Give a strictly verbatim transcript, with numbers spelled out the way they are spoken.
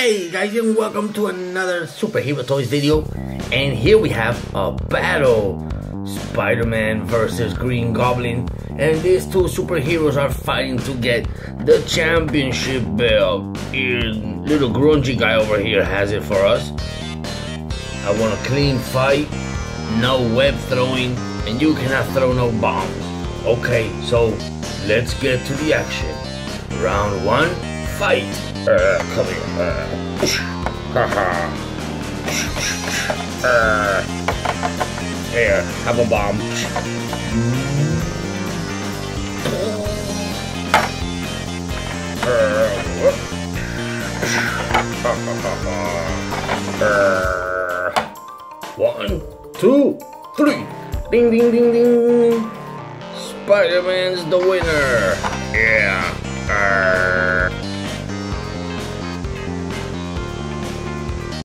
Hey guys, and welcome to another Superhero Toys video. And here we have a battle. Spider-Man versus Green Goblin. And these two superheroes are fighting to get the championship belt. Here, little grungy guy over here has it for us. I want a clean fight, no web throwing, and you cannot throw no bombs. Okay, so let's get to the action. Round one, fight. Uh, come here. Uh, uh, here, have a bomb. One, two, three. Ding, ding, ding, ding. Spider-Man's the winner. Yeah. Uh,